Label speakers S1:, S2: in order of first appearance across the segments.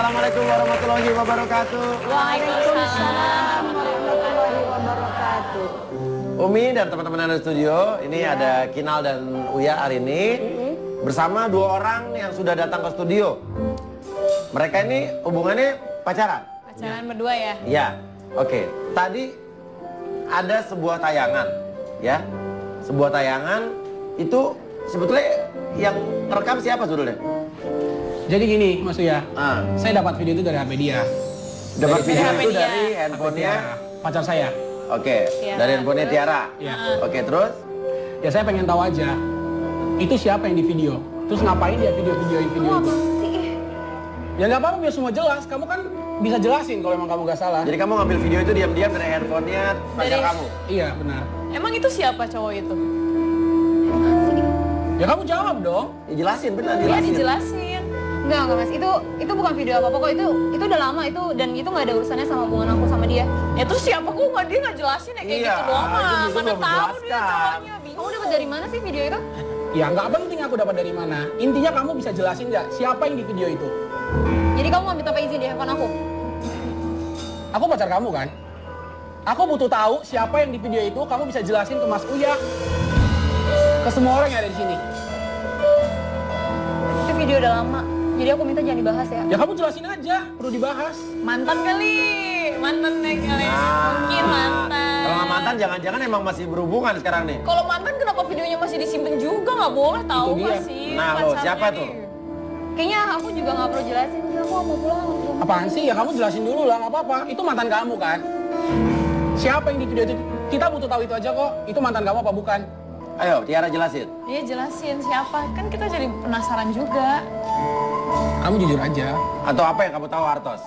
S1: Assalamualaikum warahmatullahi wabarakatuh.
S2: Waalaikumsalam warahmatullahi wabarakatuh.
S1: Umi dan teman-teman yang ada di studio, ini ada Kinal dan Uya hari ini bersama dua orang yang sudah datang ke studio. Mereka ini hubungannya pacaran?
S2: Pacaran berdua ya?
S1: Iya. Oke. Tadi ada sebuah tayangan, ya. Sebuah tayangan itu sebetulnya yang rekam siapa sebetulnya?
S3: Jadi gini, Mas Uya, saya dapat video itu dari HP dia.
S1: Dapat video
S2: HP
S1: itu
S2: dia.
S1: dari handphonenya?
S3: Pacar saya.
S1: Oke,
S2: Tiara.
S1: dari handphonenya Tiara?
S3: Iya.
S1: Oke, terus?
S3: Ya saya pengen tahu aja, itu siapa yang di video? Terus ngapain dia video-videoin video itu? Ya nggak apa-apa, biar semua jelas. Kamu kan bisa jelasin kalau emang kamu nggak salah.
S1: Jadi kamu ngambil video itu diam-diam dari handphonenya pacar
S2: Dari-
S1: kamu?
S3: Iya, benar.
S2: Emang itu siapa cowok itu?
S3: Ya kamu jawab dong.
S1: Ya, jelasin, benar
S2: Iya
S1: jelasin.
S2: dijelasin.
S4: Enggak mas, itu bukan video apa-apa kok, itu udah lama itu, dan itu nggak ada urusannya sama hubungan aku sama dia.
S2: Ya terus siapa kok nggak dia nggak jelasin ya kayak
S1: Iya,
S2: gitu doang
S1: itu
S2: mah.
S1: juga
S2: Mana
S1: belum
S2: tahu dia
S1: dijelaskan.
S2: cowoknya bingung.
S4: Kamu dapat dari mana sih video itu?
S3: Ya nggak penting aku dapat dari mana. Intinya kamu bisa jelasin nggak siapa yang di video itu?
S4: Jadi kamu mau minta izin di handphone aku?
S3: Aku pacar kamu kan? Aku butuh tahu siapa yang di video itu. Kamu bisa jelasin ke Mas Uya, ke semua orang yang ada di sini.
S4: Itu video udah lama, jadi aku minta jangan dibahas ya.
S3: Ya kamu jelasin aja, perlu dibahas.
S2: Mantan kali, mantan nih kali. Mungkin mantan.
S1: Kalau nggak mantan, jangan-jangan emang masih berhubungan sekarang nih.
S2: Kalau mantan kenapa videonya masih disimpan juga nggak boleh tahu
S3: Itu dia.
S2: masih.
S1: Nah, lo,
S2: pacarnya
S1: siapa
S2: nih.
S1: tuh?
S4: Kayaknya aku juga nggak perlu jelasin, udah aku mau pulang.
S3: Apaan sih? Ya kamu jelasin dulu lah, nggak apa-apa. Itu mantan kamu kan? Siapa yang di video itu? Kita butuh tahu itu aja kok. Itu mantan kamu apa bukan?
S1: Ayo, Tiara jelasin.
S2: Iya jelasin siapa, kan kita jadi penasaran juga.
S3: Kamu jujur aja.
S1: Atau apa yang kamu tahu, Artos?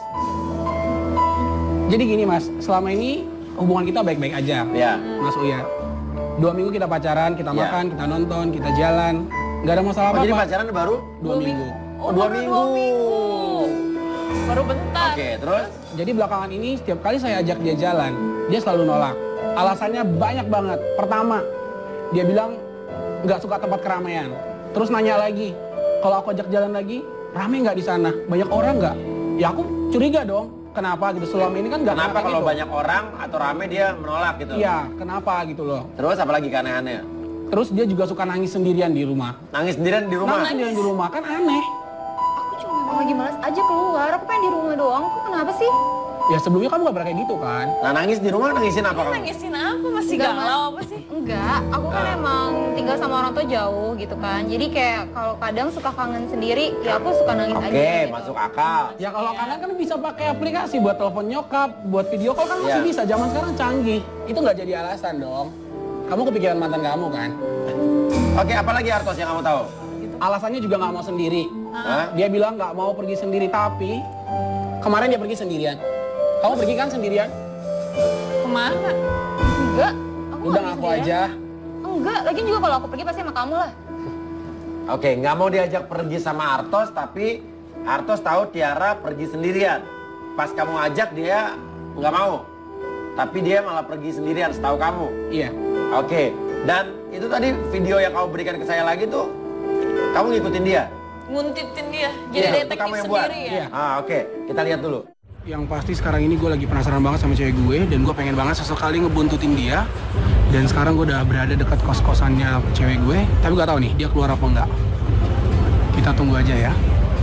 S3: Jadi gini mas, selama ini hubungan kita baik-baik aja.
S1: Ya.
S3: Mas Uya. 2 minggu kita pacaran, kita
S1: Ya.
S3: makan, kita nonton, kita jalan. Nggak ada masalah
S1: Oh, jadi
S3: apa-apa.
S1: pacaran baru?
S3: 2 minggu.
S1: Oh, 2
S2: baru
S1: minggu.
S2: 2 minggu. Baru bentar.
S1: Oke, terus?
S3: Jadi belakangan ini setiap kali saya ajak dia jalan, dia selalu nolak. Alasannya banyak banget. Pertama, dia bilang nggak suka tempat keramaian. Terus nanya lagi, kalau aku ajak jalan lagi, rame nggak di sana? Banyak orang nggak? Ya aku curiga dong. Kenapa gitu? Selama ini kan nggak
S1: Kenapa
S3: pernah
S1: kalau
S3: gitu.
S1: banyak orang atau rame dia menolak gitu?
S3: Iya, kenapa gitu loh.
S1: Terus apalagi keanehannya?
S3: Terus dia juga suka nangis sendirian di rumah.
S1: Nangis sendirian di rumah?
S3: Nangis sendirian di rumah kan aneh.
S4: Aku cuma memang lagi malas aja keluar, aku pengen di rumah doang. Kok kenapa sih?
S3: Ya sebelumnya kamu gak pernah kayak gitu kan?
S1: Nah, nangis di rumah nangisin apa kamu?
S2: Nangisin apa? Masih
S4: Enggak,
S2: galau apa sih?
S4: Enggak, aku kan emang tinggal sama orang tua jauh gitu kan. Jadi kayak kalau kadang suka kangen sendiri, ya aku suka nangis aja.
S1: Oke,
S4: gitu.
S1: masuk akal.
S3: Ya kalau kalian kan bisa pakai aplikasi buat telepon nyokap, buat video call kan masih
S1: Iya.
S3: bisa. Zaman sekarang canggih. Itu nggak jadi alasan dong. Kamu kepikiran mantan kamu kan?
S1: Oke, apalagi Artos yang kamu tahu?
S3: Alasannya juga nggak mau sendiri.
S1: Hah?
S3: Dia bilang nggak mau pergi sendiri, tapi kemarin dia pergi sendirian. Kamu pergi kan sendirian?
S2: Kemana?
S4: Enggak, aku
S3: Udah
S4: nggak
S3: ngaku
S4: sendirian.
S3: aja.
S4: Enggak, lagi juga kalau aku pergi pasti sama kamu lah.
S1: Oke, nggak mau diajak pergi sama Artos, tapi Artos tahu Tiara pergi sendirian. Pas kamu ajak dia nggak mau, tapi dia malah pergi sendirian, setahu kamu.
S3: Iya.
S1: Oke, dan itu tadi video yang kamu berikan ke saya lagi tuh, kamu ngikutin dia?
S2: Nguntitin dia. Jadi
S1: Iya, itu
S2: detektif
S1: kamu yang buat?
S2: sendiri ya?
S3: Iya.
S1: Oke, kita lihat dulu.
S3: Yang pasti sekarang ini gue lagi penasaran banget sama cewek gue dan gue pengen banget sesekali ngebuntutin dia. Dan sekarang gue udah berada dekat kos-kosannya cewek gue, tapi gak tahu nih dia keluar apa enggak. Kita tunggu aja ya.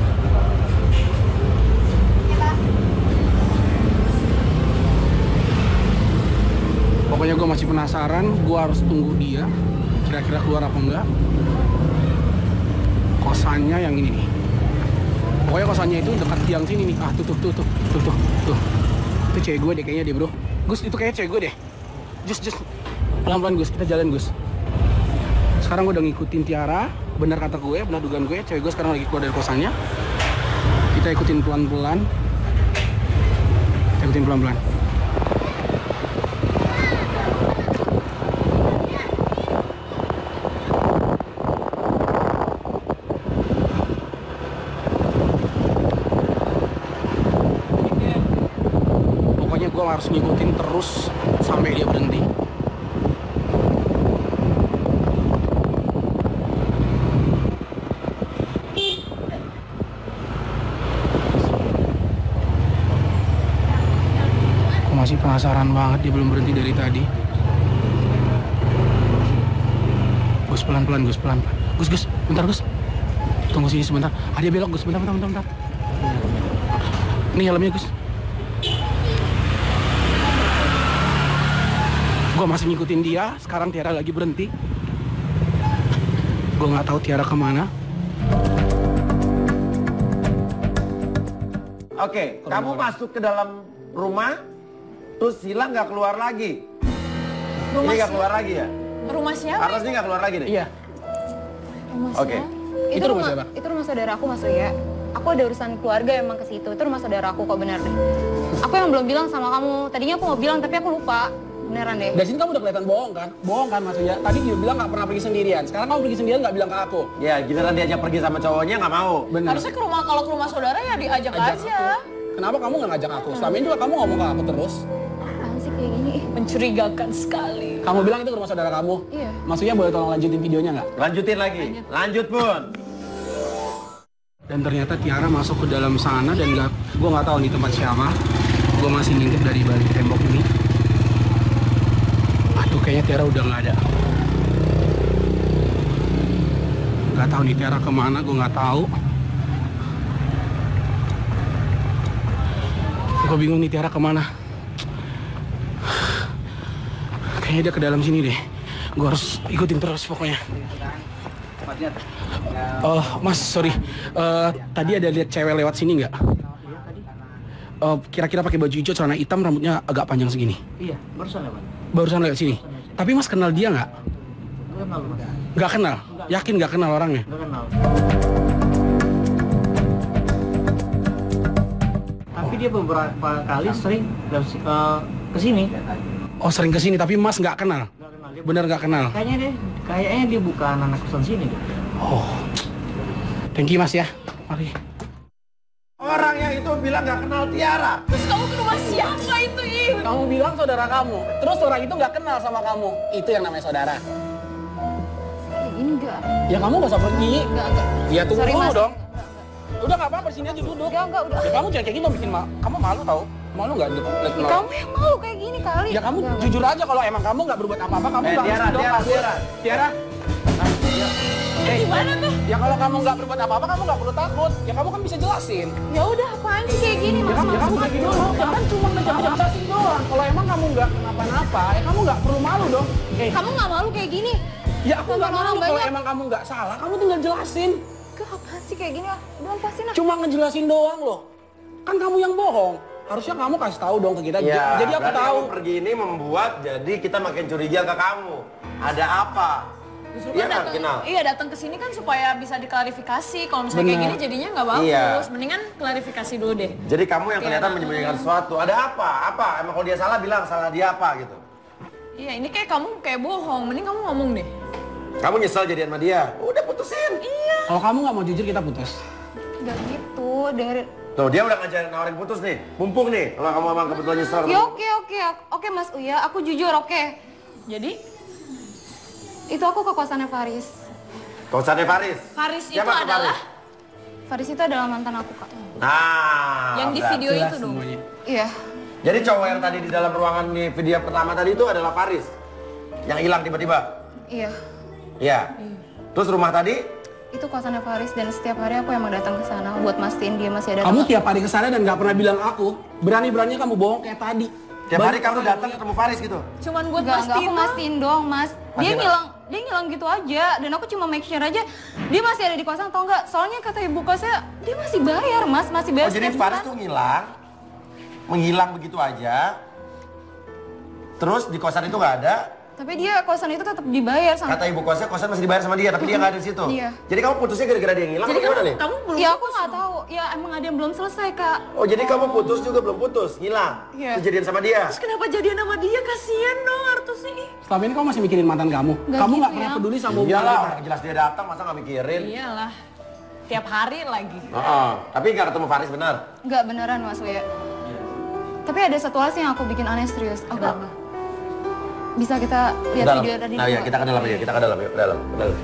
S3: Pokoknya gue masih penasaran, gue harus tunggu dia. Kira-kira keluar apa enggak. Kosannya yang ini nih. Pokoknya kosannya itu dekat tiang sini nih. Ah, tuh. Itu cewek gue deh kayaknya deh, bro. Gus, itu kayaknya cewek gue deh. Jus. Pelan-pelan, Gus. Kita jalan, Gus. Sekarang gue udah ngikutin Tiara. Benar kata gue, benar dugaan gue. Cewek gue sekarang lagi keluar dari kosannya. Kita ikutin pelan-pelan. Pokoknya gue harus ngikutin terus sampai dia berhenti. penasaran banget, dia belum berhenti dari tadi. Gus, pelan-pelan, Gus, pelan-pelan. Gus, bentar, Gus. Tunggu sini sebentar. Ah, dia belok, Gus, bentar. Ini helmnya, Gus. Gue masih ngikutin dia, sekarang Tiara lagi berhenti. Gue nggak tahu Tiara kemana.
S1: Oke, kamu masuk ke dalam rumah, terus hilang nggak keluar lagi. Ini nggak keluar lagi ya?
S2: Rumah siapa?
S1: Artos ini nggak keluar lagi deh?
S3: Iya.
S2: Rumah
S1: Oke.
S2: siapa?
S3: Itu rumah siapa?
S4: Itu rumah saudara aku Mas Uya. Aku ada urusan keluarga emang ke situ. Itu rumah saudara aku kok, bener deh. Aku yang belum bilang sama kamu. Tadinya aku mau bilang tapi aku lupa. Beneran deh.
S3: Dari sini kamu udah kelihatan bohong kan? Bohong kan maksudnya. Tadi dia bilang nggak pernah pergi sendirian. Sekarang kamu pergi sendirian nggak bilang ke aku.
S1: Ya, giliran diajak pergi sama cowoknya nggak mau.
S3: Bener.
S2: Harusnya ke rumah, kalau ke rumah saudara ya diajak aja.
S3: Kenapa kamu nggak ngajak aku? Selama ini juga kamu ngomong ke aku terus.
S4: Apaan sih kayak gini?
S2: Mencurigakan sekali.
S3: Kamu bilang itu ke rumah saudara kamu.
S4: Iya.
S3: Maksudnya boleh tolong lanjutin videonya nggak?
S1: Lanjutin lagi. Lanjut pun.
S3: Dan ternyata Tiara masuk ke dalam sana dan gue nggak tahu nih tempat siapa. Gue masih ngintip dari balik tembok ini. Aduh, kayaknya Tiara udah nggak ada. Nggak tahu nih Tiara kemana, gue nggak tahu. Gue bingung nih Tiara kemana. Kayaknya dia ke dalam sini deh. Gue harus ikutin terus pokoknya. Mas, sorry. Tadi ada lihat cewek lewat sini nggak? Kira-kira pakai baju hijau, celana hitam, rambutnya agak panjang segini.
S5: Iya, barusan lewat.
S3: Barusan lewat sini. Tapi Mas kenal dia nggak?
S5: Nggak kenal, Mas.
S3: Nggak kenal? Yakin nggak kenal orangnya?
S5: Nggak kenal. Tapi dia beberapa kali sering ke sini.
S3: Oh, sering kesini, tapi Mas nggak kenal?
S5: Nggak kenal. Dia
S3: Bener nggak kenal?
S5: Kayaknya dia bukan anak kosan sini deh.
S3: Oh, thank you Mas ya. Mari.
S1: Orang yang itu bilang nggak kenal Tiara.
S2: Terus kamu ke rumah siapa itu, Ih?
S3: Kamu bilang saudara kamu, terus orang itu nggak kenal sama kamu. Itu yang namanya saudara.
S4: Kayak gini enggak.
S3: Ya kamu nggak usah pergi.
S4: Enggak.
S3: Ya tunggu
S4: Sorry,
S3: dulu
S4: Mas.
S3: dong. Udah nggak apa-apa, sini aja duduk.
S4: Enggak, udah.
S3: Ya kamu jangan kayak gini dong, bikin kamu malu tau. Malu nggak?
S4: Ya, kamu yang malu kayak gini kali.
S3: Ya kamu
S4: Enggak.
S3: jujur aja kalau emang kamu nggak berbuat apa-apa, kamu nggak
S1: Tiara,
S3: harus dong
S1: Tiara,
S3: kabur.
S1: Tiara.
S3: Tiara.
S2: Gimana tuh?
S3: Ya kalau kamu nggak berbuat apa-apa, kamu nggak perlu takut. Ya kamu kan bisa jelasin.
S2: Ya udah, apaan sih kayak gini, Mas?
S3: Ya kamu pergi dulu, kan cuma ngejelasin doang. Kalau emang kamu nggak kenapa-napa, ya kamu nggak perlu malu dong.
S4: Kamu nggak malu kayak gini?
S3: Ya aku nggak
S4: Orang
S3: malu kalau
S4: banyak.
S3: emang kamu nggak salah, kamu tinggal jelasin.
S4: Enggak, apaan sih kayak gini? Udah lepasin lah.
S3: Cuma ngejelasin doang loh. Kan kamu yang bohong. Harusnya kamu kasih tahu dong ke kita.
S1: Ya,
S3: Jadi aku
S1: berarti
S3: tahu.
S1: kamu pergi ini membuat jadi kita makin curiga ke kamu. Ada apa?
S2: Justru
S1: Dia
S2: kan
S1: nggak
S2: datang,
S1: kenal.
S2: iya datang ke sini kan supaya bisa diklarifikasi. Kalau misalnya kayak
S3: Benar.
S2: gini jadinya nggak bagus.
S1: Iya.
S2: Mendingan klarifikasi dulu deh.
S1: Jadi kamu yang kelihatan
S2: Tiara.
S1: menyembunyikan sesuatu. Ada apa? Apa? Emang kalau dia salah bilang salah dia apa gitu.
S2: Iya, ini kayak kamu kayak bohong. Mending kamu ngomong deh.
S1: Kamu nyesel jadian sama dia. Udah putusin.
S2: Iya.
S3: Kalau kamu nggak mau jujur, kita putus.
S4: Enggak gitu. Dengerin.
S1: Tuh dia udah ngajarin nawarin putus nih. Mumpung nih kalau kamu emang kebetulan nyesel.
S4: Ya oke Mas Uya, aku jujur oke.
S2: Jadi
S4: Itu aku ke kosannya Faris.
S1: Kosannya Faris.
S2: Faris itu
S1: Siapa tuh
S2: adalah
S4: Faris itu adalah mantan aku, Kak.
S1: Nah,
S2: yang di
S1: berarti-
S2: video
S3: Jelas
S2: itu dong.
S3: semuanya.
S4: Iya.
S1: Jadi cowok yang tadi di dalam ruangan di video pertama tadi itu adalah Faris. Yang hilang tiba-tiba.
S4: Iya.
S1: Iya. Terus rumah tadi
S4: Itu kosannya Faris dan setiap hari aku emang datang ke sana buat mastiin dia masih ada.
S3: Kamu tiap hari ke sana dan nggak pernah bilang aku. Berani-beraninya kamu bohong kayak tadi.
S1: tiap hari
S3: Banyak
S1: kamu
S3: orang
S1: datang ketemu Faris gitu.
S2: Cuman buat
S4: Enggak,
S2: pastiin
S4: aku mastiin dong, Mas. Dia
S1: Mastiin
S4: ngilang gitu aja dan aku cuma make sure aja dia masih ada di kosan atau enggak. Soalnya kata ibu kosnya dia masih bayar, Mas, masih bayar
S1: Oh jadi
S4: setiap
S1: Faris
S4: bulan.
S1: tuh menghilang begitu aja. Terus di kosan itu nggak ada.
S4: Tapi dia kosan itu tetap dibayar sama.
S1: Kata ibu kosnya kosan masih dibayar sama dia, tapi dia nggak ada di situ.
S4: Iya.
S1: Jadi kamu putusnya gara-gara dia ngilang
S2: Jadi
S1: atau gimana nih?
S2: kamu belum
S4: Ya aku nggak tahu. Ya emang ada yang belum selesai, Kak.
S1: Oh jadi kamu putus juga belum putus, ngilang.
S4: Iya.
S1: Kejadian sama dia.
S2: Terus kenapa jadian sama dia? Kasian dong Artus ini.
S3: Selama ini kamu masih mikirin mantan kamu.
S4: Nggak
S3: Kamu
S4: gitu
S3: nggak pernah
S4: ya.
S3: peduli sama hubungan
S1: Iyalah,
S3: kita.
S1: orang jelas dia datang, masa nggak mikirin?
S2: Iyalah. Tiap hari lagi.
S1: Heeh. Tapi nggak ketemu Faris benar.
S4: Enggak beneran, Mas Uya. Tapi ada satu hal sih yang aku bikin aneh serius. Aku bisa kita lihat
S1: Dalam.
S4: video tadi.
S1: Nah ya
S4: dulu?
S1: kita ke dalam ya, kita ke dalam yuk, ke dalam, ke dalam.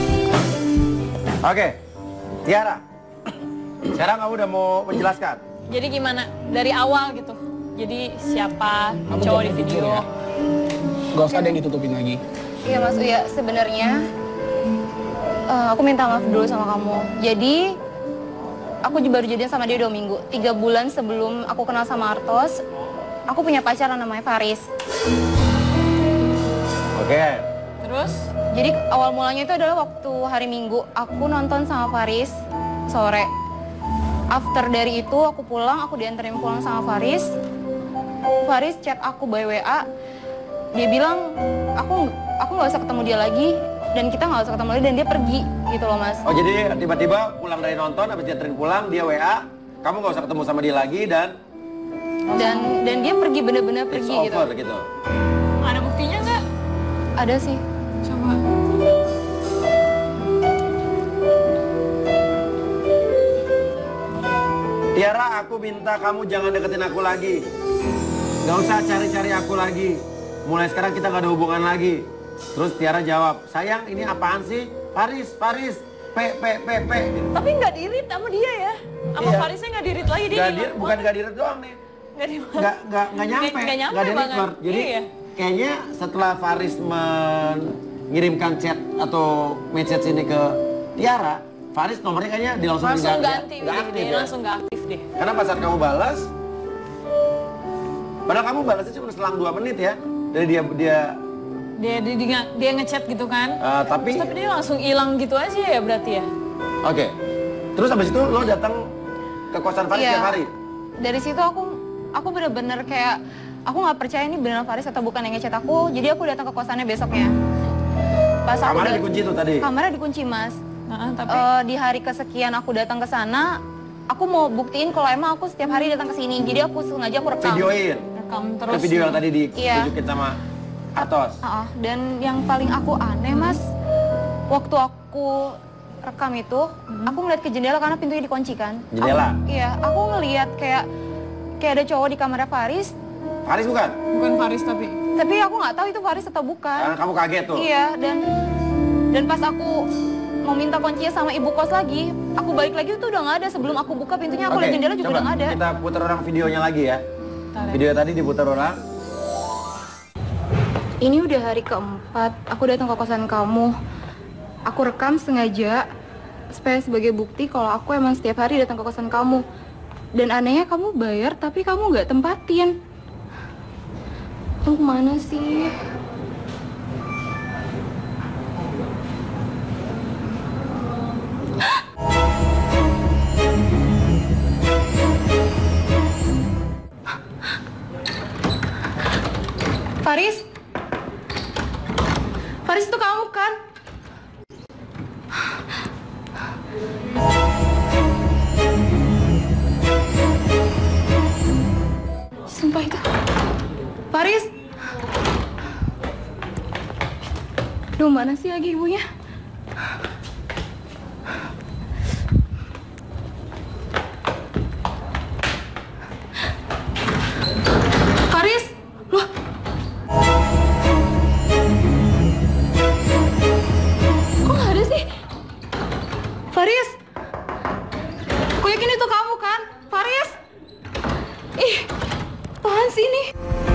S1: Oke, Tiara. Sekarang kamu udah mau menjelaskan.
S2: Jadi gimana? Dari awal gitu. Jadi siapa
S3: Kamu
S2: cowok di
S3: jangan jujur
S2: video?
S3: ya. Gak usah ada yang ditutupin lagi.
S4: Iya Mas Uya, sebenarnya aku minta maaf dulu sama kamu. Jadi aku baru jadian sama dia 2 minggu. 3 bulan sebelum aku kenal sama Artos, aku punya pacar namanya Faris.
S1: Oke.
S2: Terus?
S4: Jadi awal mulanya itu adalah waktu hari Minggu aku nonton sama Faris sore. After dari itu aku pulang, aku dianterin pulang sama Faris. Faris chat aku by WA. Dia bilang aku nggak usah ketemu dia lagi dan kita nggak usah ketemu lagi dan dia pergi gitu loh Mas.
S1: Oh jadi tiba-tiba pulang dari nonton, habis dianterin pulang, dia WA, kamu nggak usah ketemu sama dia lagi dan
S4: dia pergi bener-bener
S1: it's
S4: pergi
S1: over
S4: gitu.
S1: gitu.
S2: Ada buktinya nggak?
S4: Ada sih.
S2: Coba.
S1: Tiara, aku minta kamu jangan deketin aku lagi. Gak usah cari-cari aku lagi. Mulai sekarang kita gak ada hubungan lagi. Terus Tiara jawab, sayang ini apaan sih? Faris, P.
S2: Tapi nggak dirit sama dia ya? Apa
S1: Iya.
S2: Farisnya nggak dirit lagi dia?
S1: Bukan gak diret doang nih.
S2: Nggak di
S1: Gak nyampe.
S2: Nggak nyampe
S1: Gak di
S2: banget.
S1: record. Jadi
S2: Iya.
S1: kayaknya setelah Faris mengirimkan chat atau message ini ke Tiara, Faris nomornya kayaknya
S2: langsung
S1: nggak
S2: ganti
S1: nggak
S2: deh,
S1: aktif
S2: dia
S1: ya.
S2: langsung nggak aktif deh.
S1: Karena pas saat kamu balas, padahal kamu balasnya cuma selang 2 menit ya. Dari
S2: Dia ngechat gitu kan?
S1: tapi
S2: Terus tapi dia langsung hilang gitu aja ya berarti ya?
S1: oke. Terus habis itu lo datang ke kosan Faris
S4: Iya.
S1: tiap hari.
S4: Dari situ aku bener-bener kayak aku nggak percaya ini beneran Faris atau bukan yang ngechat aku. Jadi aku datang ke kosannya besoknya. Pas aku
S1: Kamarnya dikunci tuh tadi.
S4: Kamarnya dikunci Mas.
S2: Tapi
S4: Di hari kesekian aku datang ke sana, aku mau buktiin kalau emang aku setiap hari datang ke sini. Jadi aku sengaja aku rekam.
S1: Videoin.
S2: rekam
S1: Ke
S2: terus.
S1: video yang tadi
S4: Iya.
S1: ditunjukin sama Atos.
S4: Dan yang paling aku aneh Mas, waktu aku rekam itu, aku ngeliat ke jendela karena pintunya dikunci kan.
S1: Jendela?
S4: Iya, aku ngeliat kayak ada cowok di kamarnya Faris.
S1: Faris bukan?
S2: Bukan Faris tapi.
S4: Tapi aku nggak tahu itu Faris atau bukan.
S1: Karena kamu kaget tuh.
S4: Iya, dan pas aku mau minta kuncinya sama ibu kos lagi, aku balik lagi itu udah nggak ada. Sebelum aku buka pintunya, aku
S1: Oke,
S4: lihat jendela juga
S1: coba
S4: udah nggak ada.
S1: kita putar orang videonya lagi ya.
S2: Bentar ya.
S1: Video tadi diputar orang.
S4: Ini udah hari keempat, aku datang ke kosan kamu. Aku rekam sengaja supaya sebagai bukti kalau aku emang setiap hari datang ke kosan kamu. Dan anehnya kamu bayar tapi kamu nggak tempatin. Kamu kemana sih? Faris? Faris itu kamu kan? Sumpah itu. Faris? Duh, mana sih lagi ibunya? Faris? Loh? Kok nggak ada sih? Faris? Aku yakin itu kamu kan? Faris? Ih, apaan sih ini?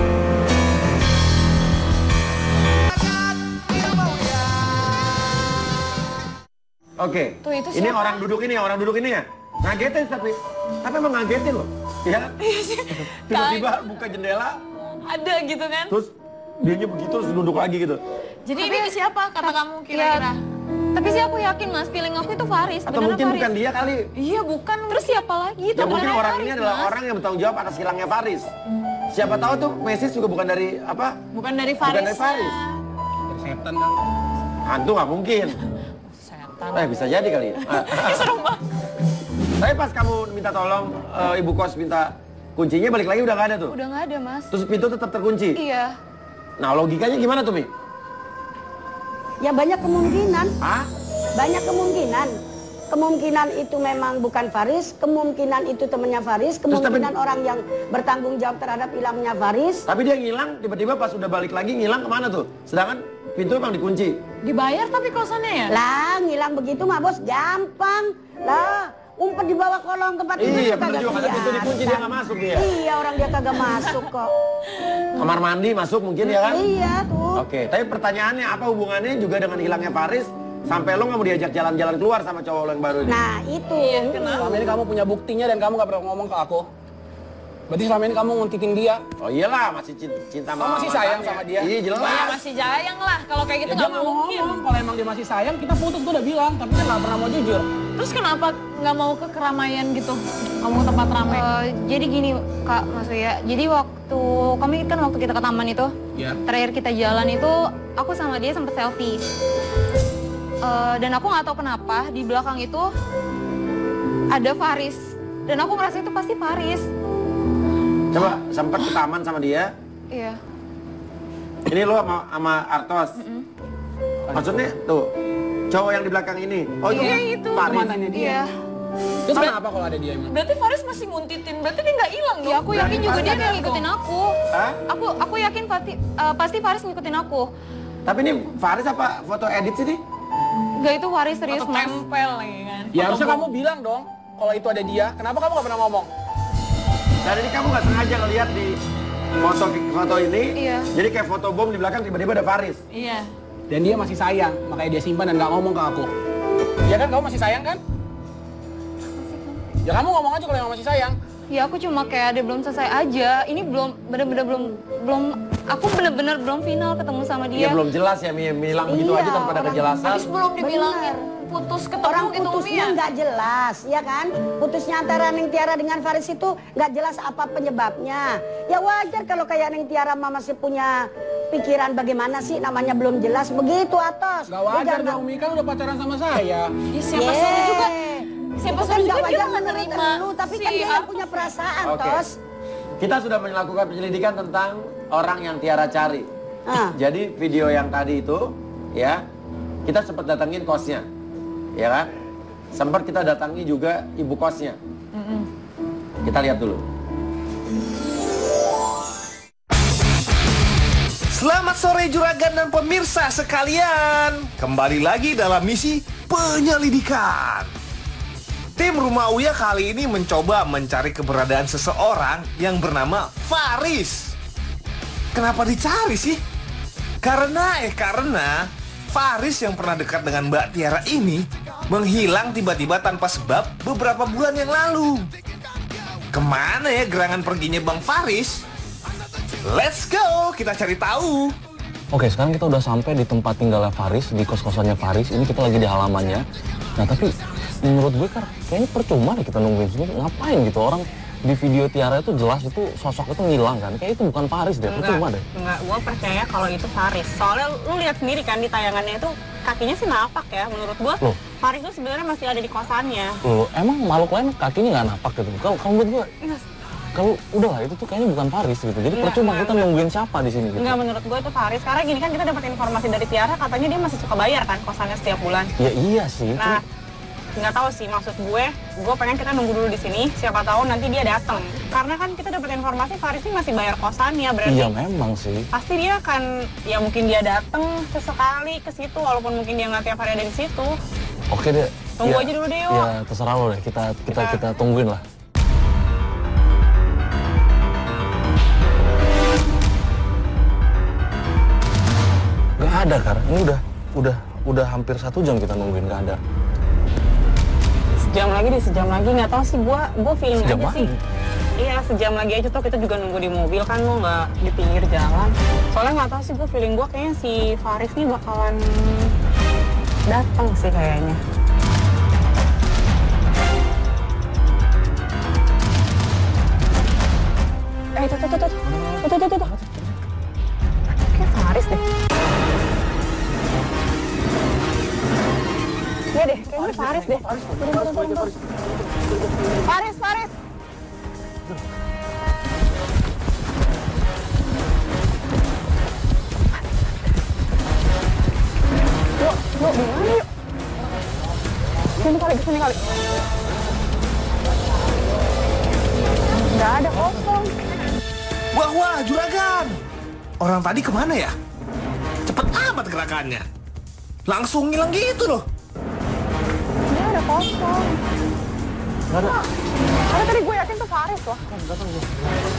S1: Oke.
S4: Tuh, itu
S1: Ini
S4: siapa?
S1: orang duduk ini ya. Ngagetin tapi emang ngagetin loh. Iya kan? Tiba-tiba buka jendela,
S2: Ada gitu kan?
S1: terus dianya begitu terus duduk lagi gitu.
S2: Jadi ini siapa kata kamu kira-kira?
S4: Tapi sih aku yakin mas, feeling aku itu Faris.
S1: Atau
S4: beneran
S1: mungkin
S4: Faris.
S1: bukan dia kali.
S2: Iya bukan.
S4: Terus siapa lagi? Itu
S1: Ya mungkin
S4: beneran
S1: orang
S4: Faris,
S1: ini adalah
S4: Mas.
S1: orang yang bertanggung jawab atas hilangnya Faris. Siapa tahu tuh message juga bukan dari apa?
S2: Bukan dari Faris.
S1: Bukan dari Faris.
S3: Setan kan.
S1: Hantu nggak mungkin.
S2: Setan.
S1: Bisa jadi kali.
S2: Serem banget.
S1: Tapi pas kamu minta tolong ibu kos minta kuncinya balik lagi udah nggak ada tuh.
S4: Udah nggak ada mas.
S1: Terus pintu tetap terkunci.
S4: Iya.
S1: Nah logikanya gimana tuh Mi?
S6: Ya banyak kemungkinan,
S1: Ah?
S6: banyak kemungkinan. Kemungkinan itu memang bukan Faris, kemungkinan itu temannya Faris, kemungkinan orang yang bertanggung jawab terhadap hilangnya Faris.
S1: Tapi dia ngilang tiba-tiba pas udah balik lagi ngilang kemana tuh? Sedangkan pintu emang dikunci.
S2: Dibayar tapi kosannya ya?
S6: Lah, ngilang begitu mah bos gampang. Lah, umpet di bawah kolong tempat tidur
S1: Iya,
S6: juga
S1: bener juga. Ada pintu dikunci dia nggak masuk dia.
S6: Iya, orang dia kagak masuk kok.
S1: Kamar mandi masuk mungkin ya kan?
S6: Iya tuh.
S1: Oke, tapi pertanyaannya apa hubungannya juga dengan hilangnya Faris sampai lo nggak mau diajak jalan-jalan keluar sama cowok lo yang baru ini?
S6: Nah itu.
S3: Selama ini kamu punya buktinya dan kamu gak pernah ngomong ke aku. Berarti selama ini kamu nguntitin dia.
S1: Oh iyalah, masih cinta
S3: Kamu masih sayang sama dia?
S1: Iya jelas.
S2: Iya masih sayang lah. Kalau kayak gitu
S3: Ya, dia
S2: nggak
S3: nggak mau
S2: mungkin.
S3: ngomong. Kalau emang dia masih sayang, kita putus. Gue udah bilang, tapi dia nggak pernah mau jujur.
S2: Terus kenapa nggak mau ke keramaian gitu? Kamu ke tempat ramai.
S4: Jadi gini Kak, Mas Uya. Jadi waktu kita ke taman itu,
S3: Ya.
S4: terakhir kita jalan itu, aku sama dia sempet selfie. Dan aku nggak tahu kenapa di belakang itu ada Faris. Dan aku ngerasa itu pasti Faris.
S1: Coba sempat ke taman sama dia.
S4: Iya.
S1: Ini lo sama Artos. Maksudnya tuh cowok yang di belakang ini. Oh
S2: Iya,
S1: itu
S2: itu.
S1: Faris.
S3: Mantannya dia.
S4: Iya.
S3: Terus kenapa kalau ada dia emang?
S2: Berarti Faris masih nguntitin. Berarti dia nggak hilang dong.
S4: Ya aku yakin juga dia kayak ngikutin aku.
S1: Hah?
S4: Aku yakin pasti Faris ngikutin aku.
S1: Tapi ini Faris apa foto edit sih nih?
S4: Gak, itu Faris serius
S2: Atau
S4: Mas.
S2: tempel lagi kan.
S3: Ya harusnya kamu bilang dong, kalau itu ada dia. Kenapa kamu gak pernah ngomong?
S1: Dan ini kamu nggak sengaja ngeliat di foto ini.
S4: Iya.
S1: Jadi kayak foto bom di belakang tiba-tiba ada Faris.
S2: Iya.
S3: Dan dia masih sayang, makanya dia simpan dan gak ngomong ke aku. Ya kan, kamu masih sayang kan? Ya kamu ngomong aja kalau emang masih sayang.
S4: Ya aku cuma kayak ada belum selesai aja. Ini belum aku bener-bener belum final ketemu sama
S1: Iya
S4: dia.
S1: belum jelas ya bilang begitu
S6: Iya,
S1: aja tanpa ada
S6: orang-
S1: kejelasan.
S2: Habis belum dibilangin putus ketemu
S6: Orang
S2: gitu
S6: putusnya
S2: Mia.
S6: nggak jelas, ya kan? Putusnya antara Neng Tiara dengan Faris itu nggak jelas apa penyebabnya. Ya wajar kalau kayak Neng Tiara masih punya pikiran bagaimana sih namanya belum jelas begitu Atos.
S3: Gak wajar dong, Mika udah pacaran sama saya.
S2: Ya, siapa suruh juga. Siapa
S6: Itu kan
S2: suruh juga
S6: nggak
S2: dia
S6: wajar
S2: nggak
S6: menurut
S2: nerima.
S6: lu, tapi
S2: si
S6: kan dia yang
S2: Artus.
S6: punya perasaan,
S1: Oke.
S6: Tos.
S1: Kita sudah melakukan penyelidikan tentang orang yang Tiara cari.
S6: Ah.
S1: Jadi video yang tadi itu, ya, kita sempat datangin kosnya, ya kan? Sempat kita datangi juga ibu kosnya. Kita lihat dulu.
S7: Selamat sore juragan dan pemirsa sekalian. Kembali lagi dalam misi penyelidikan. Tim Rumah Uya kali ini mencoba mencari keberadaan seseorang yang bernama Faris. Kenapa dicari sih? Karena Faris yang pernah dekat dengan Mbak Tiara ini menghilang tiba-tiba tanpa sebab beberapa bulan yang lalu. Kemana ya gerangan perginya Bang Faris? Let's go, kita cari tahu.
S8: Oke, sekarang kita udah sampai di tempat tinggalnya Faris, di kos-kosannya Faris. Ini kita lagi di halamannya. Nah, tapi menurut gue kayaknya percuma deh kita nungguin sini. Ngapain gitu, orang di video Tiara itu jelas itu sosok itu ngilang kan. Kayak itu bukan Faris deh, percuma deh.
S9: Enggak, gue percaya kalau itu Faris. Soalnya lu lihat sendiri kan di tayangannya itu kakinya sih napak ya. Menurut gue
S8: Loh.
S9: Faris itu sebenarnya masih ada di kosannya.
S8: Loh, emang makhluk lain kakinya nggak napak gitu? Kalau menurut gue, kalau udahlah itu tuh kayaknya bukan Faris gitu. Jadi percuma kita nungguin siapa di sini gitu.
S9: Enggak, menurut gue itu Faris. Karena gini kan kita dapat informasi dari Tiara katanya dia masih suka bayar kan kosannya setiap bulan.
S8: Ya iya sih.
S9: Nah, nggak tahu sih maksud gue pengen kita nunggu dulu di sini. Siapa tahu nanti dia datang. Karena kan kita dapat informasi Faris ini masih bayar kosannya, berarti.
S8: Iya memang sih.
S9: Pasti dia akan, ya mungkin dia datang sesekali ke situ, walaupun mungkin dia nggak tiap hari ada di situ.
S8: Oke deh.
S9: Tunggu
S8: Ya,
S9: aja dulu deh, yuk.
S8: Ya terserah lo deh. Kita tungguin lah. Gak ada Kar. Ini udah hampir 1 jam kita nungguin, gak ada.
S9: Sejam lagi nggak tahu sih, gue feeling
S8: Sejam
S9: aja sih.
S8: lagi?
S9: Iya, sejam lagi aja tuh kita juga nunggu di mobil kan, lo nggak di pinggir jalan. Soalnya nggak tahu sih, gue feeling gue kayaknya si Faris nih bakalan datang sih kayaknya. Tuh. Kayak Faris deh. Iya deh, kayaknya Faris deh. Faris. Yuk, gimana yuk? Kesini kali. Nggak ada, kosong.
S7: Wah, juragan. Orang tadi kemana ya? Cepet amat gerakannya. Langsung ngilang gitu loh.
S9: Ini ada kosong.
S5: Nggak ada.
S9: Karena tadi gue yakin tuh Faris loh.
S5: Nggak tahu gue.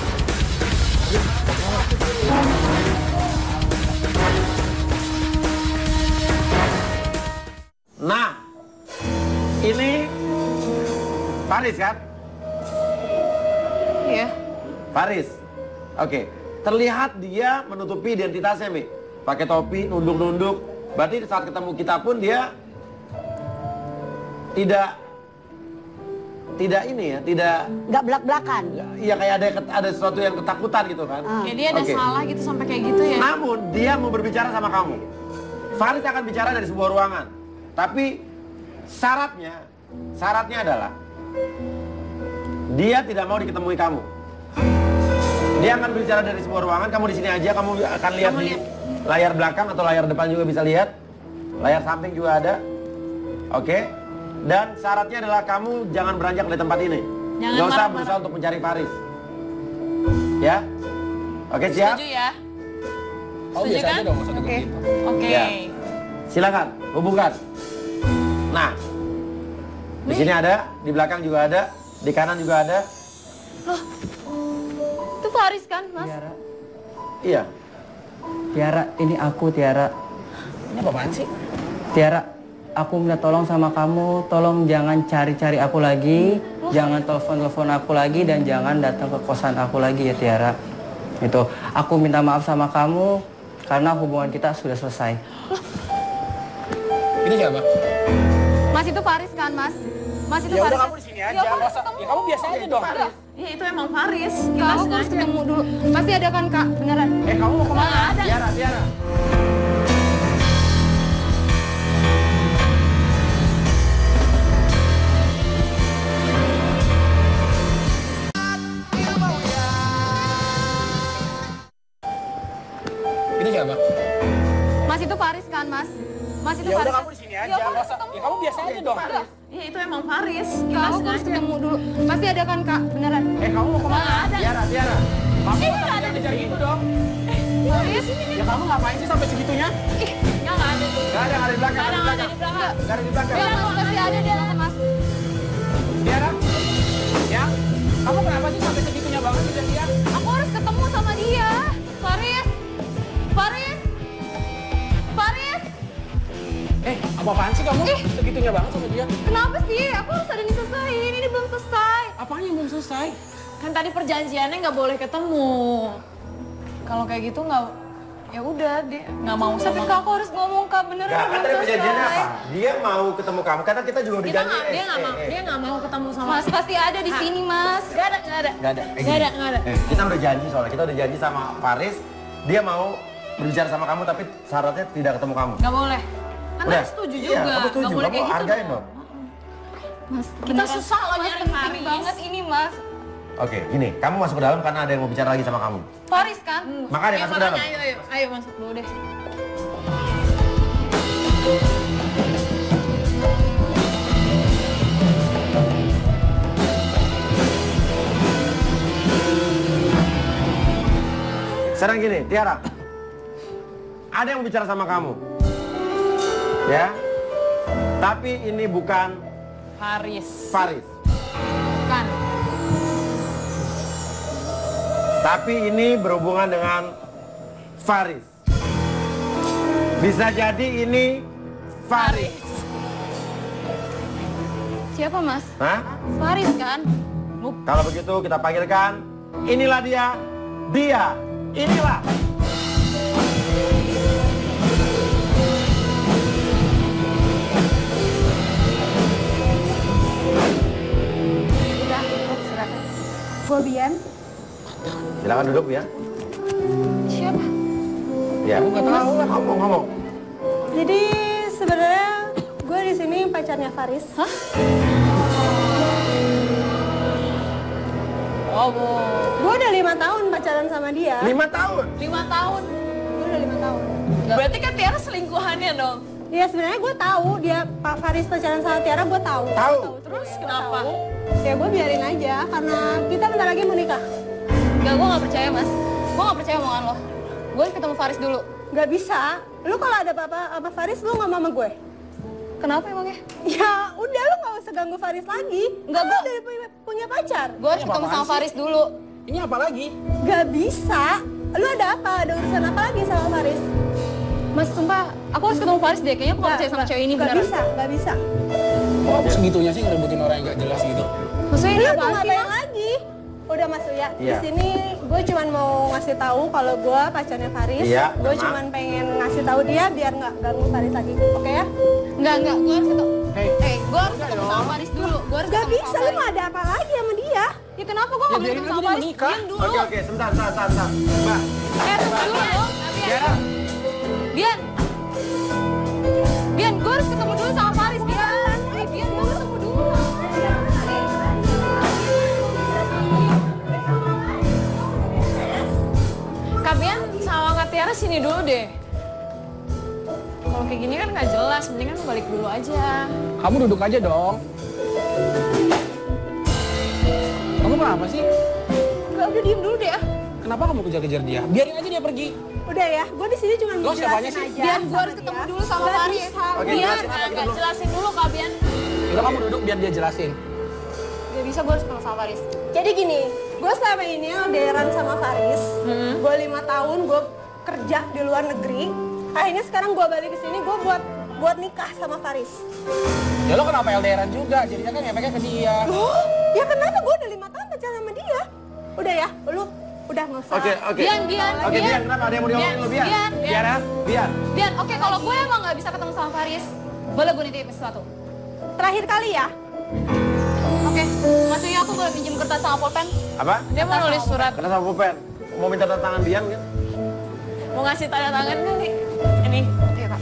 S1: Nah, ini Faris kan?
S4: Iya.
S1: Faris. Oke. Terlihat dia menutupi identitasnya, Mi. Pakai topi, nunduk-nunduk. Berarti saat ketemu kita pun dia tidak ini ya,
S6: Nggak belak-belakan.
S1: ya kayak ada sesuatu yang ketakutan gitu kan.
S2: Kayak dia ada
S1: Oke.
S2: salah gitu sampai kayak gitu ya.
S1: Namun dia mau berbicara sama kamu. Faris akan bicara dari sebuah ruangan. Tapi syaratnya adalah dia tidak mau diketemui kamu. Dia akan berbicara dari sebuah ruangan, kamu di sini aja, kamu akan lihat di layar belakang atau layar depan juga bisa lihat. Layar samping juga ada. Oke. Dan syaratnya adalah kamu jangan beranjak dari tempat ini.
S2: Jangan
S1: Gak usah
S2: marah-marah.
S1: berusaha untuk mencari Faris. Ya? Oke, siap?
S2: Setuju ya?
S3: Oh,
S2: Setuju
S3: biasa
S2: kan?
S3: aja dong, nggak usah gitu.
S2: Oke.
S1: Ya. Silakan, hubungkan. Nah, di sini ada, di belakang juga ada, di kanan juga ada.
S4: Itu Faris kan, Mas?
S5: Tiara,
S1: Iya.
S5: Tiara, ini aku Tiara.
S3: Ini apaan sih?
S5: Tiara, aku minta tolong sama kamu, tolong jangan cari-cari aku lagi, jangan telepon-telepon aku lagi, dan jangan datang ke kosan aku lagi ya Tiara. Itu, aku minta maaf sama kamu karena hubungan kita sudah selesai.
S3: Ini siapa?
S4: Mas itu Faris kan, Mas? Mas itu
S3: Ya
S4: Faris.
S3: udah kamu di sini aja, nggak usah. Ya kamu biasa aja dong.
S2: Iya itu emang Faris.
S4: Kak,
S2: Kita
S4: aku harus
S2: sengaja.
S4: ketemu dulu. Pasti ada kan, Kak? Beneran.
S3: Kamu mau kemana?
S2: Nggak ada.
S3: Tiara. Ini siapa?
S4: Mas itu Faris kan, Mas? Mas itu
S3: Ya
S4: Faris.
S3: udah kamu di sini aja,
S4: aku
S3: nggak
S4: harus
S3: usah.
S4: ketemu.
S3: Ya kamu biasa aja dong.
S2: Iya itu emang Faris.
S4: Kak,
S2: Kita
S4: aku harus
S2: sengaja.
S4: ketemu dulu. Pasti ada kan, Kak? Beneran.
S3: Kamu mau kemana?
S2: Nggak ada.
S3: Tiara. Kamu nggak kejar gitu dong.
S4: Faris?
S3: Ya kamu ngapain sih sampai segitunya?
S2: Nggak ada tuh.
S1: Gak ada di belakang,
S2: Nggak ada di belakang.
S1: Gak ada di belakang.
S4: Ya, Mas, pasti ada dia, Mas.
S3: Tiara? Ya? Kamu kenapa sih sampai segitunya banget sih dia?
S4: Aku harus ketemu sama dia. Faris? Faris? Faris?
S3: Apa-apaan sih kamu? Segitunya banget sama dia?
S4: Kenapa sih? Aku harus ada yang selesaiin. Ini belum selesai.
S3: Apaan yang belum selesai?
S2: Kan tadi perjanjiannya nggak boleh ketemu. Kalau kayak gitu nggak, ya udah dia nggak mau
S4: Tapi
S2: sama.
S4: Kak, aku harus ngomong, Kak. Beneran
S1: Gak,
S4: belum
S1: tadi perjanjiannya
S4: selesai.
S1: apa? Dia mau ketemu kamu, karena kita juga udah
S2: Kita
S1: janji.
S2: nggak, dia nggak mau ketemu sama.
S4: Mas pasti ada di sini, Mas.
S2: Nggak ada.
S1: Gak ada.
S2: Nggak ada.
S1: Kita udah janji soalnya, kita udah janji sama Faris. Dia mau berbicara sama kamu, tapi syaratnya tidak ketemu kamu.
S2: Nggak boleh. Kan
S1: Udah.
S2: tadi setuju
S1: Iya,
S2: juga.
S1: kamu setuju.
S2: Nggak boleh
S1: Kamu
S2: kayak gitu
S1: hargain dong.
S4: Mas,
S2: Kita
S4: beneran.
S2: susah loh
S4: Mas,
S2: nyari
S4: penting
S2: Faris.
S4: banget ini, Mas.
S1: Oke, gini, kamu masuk ke dalam karena ada yang mau bicara lagi sama kamu.
S4: Faris kan?
S1: Makanya
S2: Ya,
S1: masuk ke dalam.
S2: makanya ayo masuk dulu deh.
S1: Sekarang gini, Tiara. Ada yang mau bicara sama kamu. Ya. Tapi ini bukan
S2: Faris.
S1: Faris.
S2: Bukan.
S1: Tapi ini berhubungan dengan Faris. Bisa jadi ini Faris.
S4: Siapa, Mas?
S1: Hah?
S4: Faris kan?
S1: Kalau begitu kita panggilkan. Inilah dia. Dia. Inilah.
S6: Udah, silakan. Gue Bian.
S1: Silakan duduk ya.
S4: Siapa?
S1: Ya.
S3: Nggak tahu lah.
S1: Ngomong.
S10: Jadi sebenarnya gue di sini pacarnya Faris. Hah?
S2: Oh, Bu.
S10: Gue udah 5 tahun pacaran sama dia.
S1: 5 tahun.
S2: 5 tahun.
S10: Gue udah 5 tahun.
S2: Berarti kan Tiara selingkuhannya dong.
S10: Ya sebenarnya gue tahu dia Pak Faris pacaran sama Tiara, gue tahu.
S1: Tahu.
S2: Terus kenapa?
S10: Ya gue biarin aja karena kita bentar lagi mau nikah.
S4: Enggak, gue gak percaya, Mas. Gue gak percaya omongan lo. Gue ketemu Faris dulu.
S10: Gak bisa. Lu kalau ada apa-apa sama Faris lu ngomong sama gue.
S4: Kenapa emangnya?
S10: Ya udah lu gak usah ganggu Faris lagi.
S4: Enggak,
S10: Lu
S4: gua
S10: udah punya pacar.
S4: Gue harus ketemu sama Faris dulu.
S3: Ini apa lagi?
S10: Gak bisa. Lu ada apa? Ada urusan apa lagi sama Faris?
S4: Mas, sumpah, aku harus ketemu Faris deh. Kayaknya aku gak percaya sama cewek ini
S10: Gak
S4: beneran.
S10: bisa, gak bisa.
S3: Kok kamu segitunya sih ngerebutin orang yang gak jelas gitu?
S4: Maksudnya ini
S10: Lu
S4: apa
S10: mau
S4: sih,
S10: ngapain
S4: Mas?
S10: lagi? Udah Mas Uya, di
S1: Iya.
S10: sini gue cuman mau ngasih tahu kalau gue pacarnya Faris.
S1: Iya,
S10: Gue
S1: sama.
S10: cuman pengen ngasih tahu dia biar nggak ganggu Faris lagi. Oke ya?
S4: Enggak, gue harus ketemu.
S3: Hei,
S4: Gue harus ketemu sama Faris dulu. Gue harus
S10: Gak
S4: ketemu
S10: bisa,
S4: sama
S10: lu
S4: Faris.
S10: mau ada apa lagi sama dia?
S4: Ya kenapa gue gak boleh
S3: biarin
S4: ketemu
S3: aja
S4: sama
S3: dia
S4: Faris?
S3: menikah.
S4: Dian dulu.
S1: Oke, sebentar. Mbak,
S4: Tunggu dulu dong.
S3: Tiara,
S4: Bian, gue harus ketemu dulu sama Faris, Bian. Bian, gue ketemu dulu. Kak Bian sama Kak Tiara sini dulu deh. Kalau kayak gini kan nggak jelas, mendingan balik dulu aja.
S3: kamu duduk aja dong. Kamu kenapa sih?
S4: Enggak, udah diem dulu deh ah.
S3: Kenapa kamu kejar-kejar dia? Biarin aja dia pergi.
S10: Udah ya, gue di sini cuma
S3: Lo siapanya
S10: jelasin
S3: sih?
S10: aja.
S4: Bian, gue
S10: sama
S4: harus ketemu
S10: dia.
S4: dulu sama
S10: Nggak
S4: Faris.
S10: bisa.
S1: Oke,
S4: Bian,
S1: jelasin apa
S4: nggak
S1: dulu?
S4: jelasin dulu Kak Bian.
S3: Udah kamu duduk biar dia jelasin.
S4: Gak bisa, gue harus ketemu sama Faris.
S10: Jadi gini, gue selama ini LDRan sama Faris. Gue 5 tahun gue kerja di luar negeri. Akhirnya sekarang gue balik ke sini, gue buat nikah sama Faris.
S3: Ya lo kenapa LDRan juga? Jadinya kan efeknya ke dia.
S10: Loh, ya kenapa gue udah 5 tahun pacaran sama dia? Udah ya, lu udah nggak usah.
S1: Oke.
S4: Bian.
S1: Oke, Bian, kenapa? Ada yang mau diomongin lu, Bian?
S3: Tiara,
S1: Bian.
S4: Bian, oke kalau gue emang gak bisa ketemu sama Faris, boleh gue nitipin sesuatu?
S10: Terakhir kali ya.
S4: Oke, maksudnya aku boleh pinjam kertas sama pulpen?
S1: Apa?
S4: Dia mau nulis surat,
S1: Karena sama pulpen. Mau minta tanda tangan Bian kan?
S4: mau ngasih tanda tangan kali. Ini, iya Kak.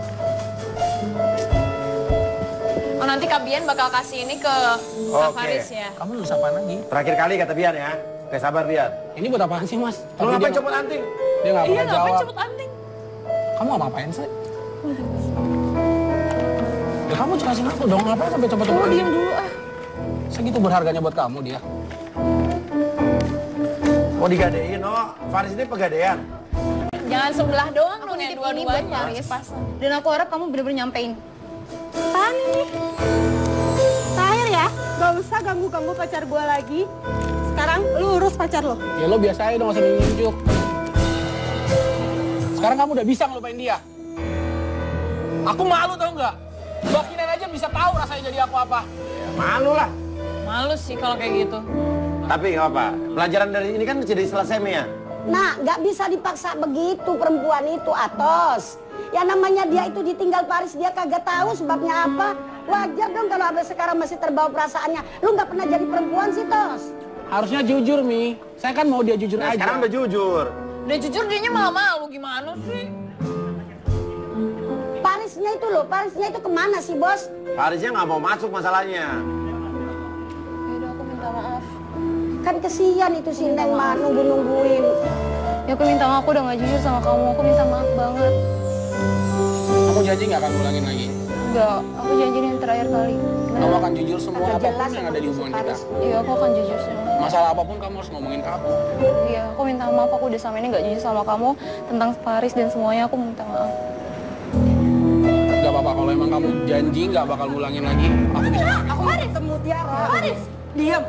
S4: Oh nanti Kak Bian bakal kasih ini ke Kak
S1: Oke.
S4: Faris ya.
S3: kamu nulis apaan lagi?
S1: Terakhir kali kata Bian ya. Oke, sabar Bian.
S3: Ini buat apaan sih mas?
S1: Lu
S3: Tapi
S1: ngapain
S3: dia
S1: copot anting?
S3: Dia nggak
S4: Iya,
S3: pernah
S4: ngapain
S3: jawab.
S4: cepet anting?
S3: Kamu ngapain sih? Ya kamu jelasin aku dong, ngapain sampai cepet-cepet
S4: Kamu
S3: anting?
S4: diem dulu ah.
S3: Segitu berharganya buat kamu dia.
S1: Mau digadein, oh. Faris ini pegadean.
S4: Jangan sebelah doang Aku lu nih nitip ini buat dua-duanya. Faris. Dan aku harap kamu bener-bener nyampein.
S10: Apaan ini? Terakhir ya, gak usah ganggu-ganggu pacar gue lagi. Sekarang lu urus pacar lo.
S3: Ya lo biasa aja dong, gak usah nunjuk. Sekarang kamu udah bisa ngelupain dia. Aku malu tau nggak? Mbak Kinan aja bisa tahu rasanya jadi aku apa.
S1: Malu lah.
S4: Malu sih kalau kayak gitu.
S1: Tapi nggak apa. Pelajaran dari ini kan jadi selesai, Mia.
S6: Nah, nggak bisa dipaksa begitu perempuan itu, Atos. Ya namanya dia itu ditinggal Paris, dia kagak tahu sebabnya apa. Wajar dong kalau abang sekarang masih terbawa perasaannya. Lu nggak pernah jadi perempuan sih, Tos.
S3: Harusnya jujur, Mi. Saya kan mau dia jujur
S1: Nah,
S3: aja.
S1: sekarang udah jujur.
S4: Udah jujur dianya malah malu, gimana sih?
S6: Parisnya itu loh, Parisnya itu kemana sih, Bos?
S1: Farisnya nggak mau masuk masalahnya.
S4: Yaudah aku minta maaf.
S6: Kan kesian itu si Neng mah nunggu-nungguin.
S4: Ya aku minta maaf, aku udah gak jujur sama kamu. Aku minta maaf banget.
S3: Kamu janji nggak akan ulangin lagi?
S4: Enggak, aku janji ini yang terakhir kali.
S3: Kamu akan jujur semua
S6: Kagak
S3: apapun
S6: jelas
S3: yang
S6: sama
S3: ada di
S6: si
S3: hubungan kita.
S6: Paris.
S4: Iya, aku akan jujur semua.
S3: Masalah apapun kamu harus ngomongin ke aku.
S4: Iya, aku minta maaf. Aku udah sama ini gak jujur sama kamu tentang Faris dan semuanya. Aku minta maaf.
S3: Gak apa-apa, kalau emang kamu janji nggak bakal ngulangin lagi, aku bisa.
S6: Aku ketemu Tiara.
S10: Faris, diam.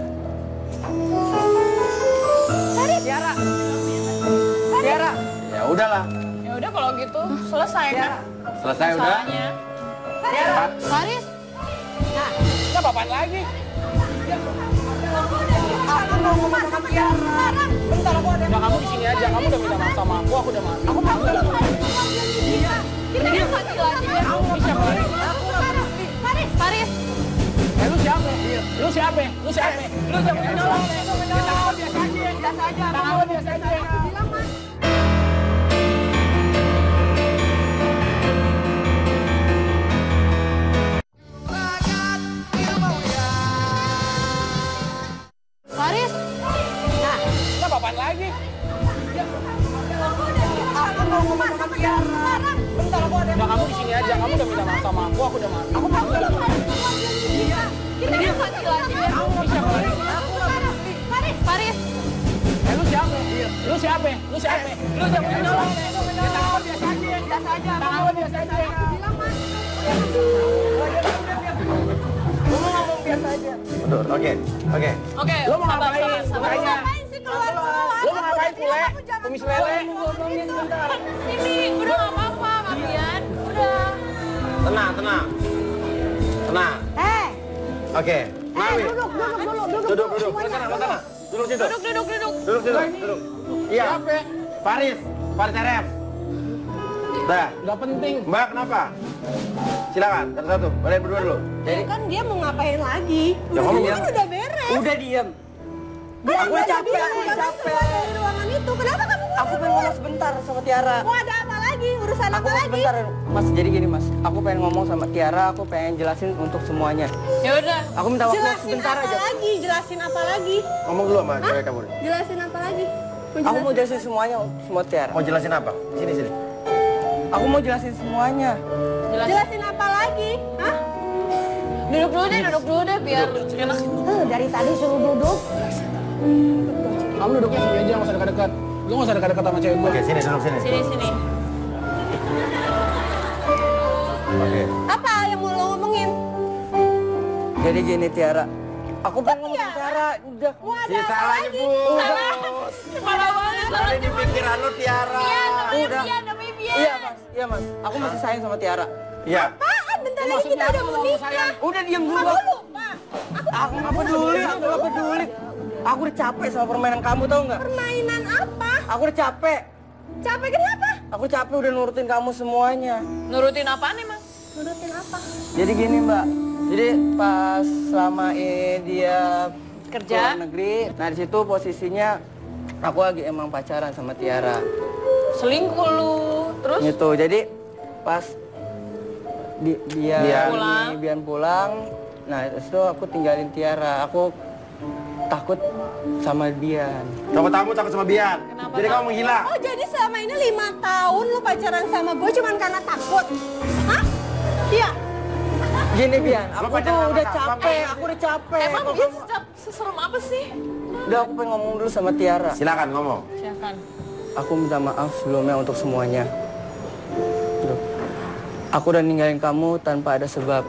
S6: Paris.
S10: Tiara.
S6: Tiara.
S1: Ya udahlah.
S4: Ya udah kalau gitu, selesai kan?
S1: Selesai udah.
S4: Masalahnya. Faris.
S3: Nggak apa-apaan lagi.
S10: Aku mau ngomong sama Tiara. Bentar, aku ada.
S3: Udah kamu di sini aja, kamu udah minta maaf sama aku udah maaf. Aku mau udah.
S4: Kita kan lagi lagi.
S3: Kamu siapa lagi?
S4: Faris.
S3: Lu siapa? Lu siapa? Lu siapa? Lu siapa? Tangan biasa aja, biasa aja. Tangan biasa aja.
S4: Faris.
S3: Nggak apa-apaan lagi.
S10: Aku mau ngomong sama Tiara. Bentar, aku ada.
S3: Udah kamu di sini aja, kamu udah minta maaf sama aku udah maaf. Aku mau udah.
S4: Kita kan lagi lagi.
S3: Kamu siapa lagi?
S4: Faris.
S3: Lu siapa? Lu siapa? Lu siapa? Lu siapa? Tangan biasa aja, biasa aja. Tangan biasa aja.
S1: Mundur. Oke.
S2: Oke,
S3: Lo mau ngapain?
S2: sabar.
S3: Makanya.
S10: Ngapain sih keluar?
S3: Lo mau ngapain Pule? Kumis lele.
S2: Sini, udah gak apa-apa, Kak Bian. Udah.
S1: Tenang. Oke. Mawi.
S6: Duduk
S1: Duduk. Lo sana. Duduk situ. Duduk. Iya. Faris RF. Dah.
S3: Gak penting.
S1: Mbak, kenapa? Silakan, satu-satu. Kalian berdua dulu.
S10: Ya kan dia mau ngapain lagi?
S1: Ya, ngomong
S10: Kan udah beres.
S5: Udah diem.
S10: Aku capek. Dari ruangan itu. Kenapa kamu keluar?
S5: Aku pengen ngomong sebentar sama Tiara.
S10: Mau ada apa lagi? Urusan
S5: Aku
S10: apa lagi?
S5: sebentar, Mas. Jadi gini, Mas. Aku pengen ngomong sama Tiara. Aku pengen jelasin untuk semuanya.
S2: Ya udah.
S5: Aku minta waktu
S10: Jelasin
S5: sebentar
S10: apa
S5: aja.
S10: lagi? Jelasin apa lagi?
S1: Ngomong dulu sama cewek kamu nih.
S10: Jelasin apa lagi?
S5: Aku mau jelasin semuanya semua Tiara.
S1: Mau jelasin apa? Sini.
S5: Aku mau jelasin semuanya.
S10: Jelasin apa lagi? Hah?
S2: Duduk dulu deh biar enak.
S6: Dari tadi suruh duduk.
S3: Kamu duduknya sini aja, nggak usah dekat-dekat. Lo nggak usah dekat-dekat sama cewek gue.
S1: Oke, sini, duduk sini.
S2: Sini.
S1: Oke.
S10: Apa yang mau lo ngomongin?
S5: Jadi gini Tiara. Aku pengen ngomong sama Tiara. Udah.
S10: Mau ada
S1: Si
S10: apa
S1: salah
S10: lagi?
S1: nyebut.
S2: Parah banget.
S1: Salah di pikiran lu, Tiara.
S5: Udah. Iya mas. Aku masih sayang sama Tiara.
S1: Iya.
S10: Apaan? Bentar lagi kita udah mau nikah.
S5: Udah diam dulu.
S10: Kamu lupa?
S5: Aku nggak peduli. Aku udah capek sama permainan kamu, tau nggak?
S10: Permainan apa?
S5: Aku udah capek.
S10: Capek kenapa?
S5: Aku capek udah nurutin kamu semuanya.
S2: Nurutin apaan emang?
S10: Nurutin apa?
S5: Jadi gini Mbak. Jadi pas selama ini dia
S2: Kerja?
S5: keluar negeri, nah di situ posisinya aku lagi emang pacaran sama Tiara.
S2: Selingkuh lu. Terus?
S5: Gitu. Jadi pas Bian pulang, nah itu aku tinggalin Tiara. Aku takut sama Bian.
S1: Takut sama Bian.
S2: Kenapa
S1: Jadi kamu
S2: takut?
S1: menghilang.
S10: Oh jadi selama ini 5 tahun lu pacaran sama gue cuman karena takut? Hah? Iya?
S5: Gini Bian,
S1: Lo
S5: aku
S1: pacaran
S5: tuh
S1: sama
S5: udah
S1: siapa?
S5: capek, aku udah capek.
S2: Emang
S5: Kok
S2: dia
S5: kamu-
S2: seserem apa sih?
S5: Udah aku pengen ngomong dulu sama Tiara.
S1: Silakan ngomong.
S2: Silakan.
S5: Aku minta maaf sebelumnya untuk semuanya. Duh. Aku udah ninggalin kamu tanpa ada sebab.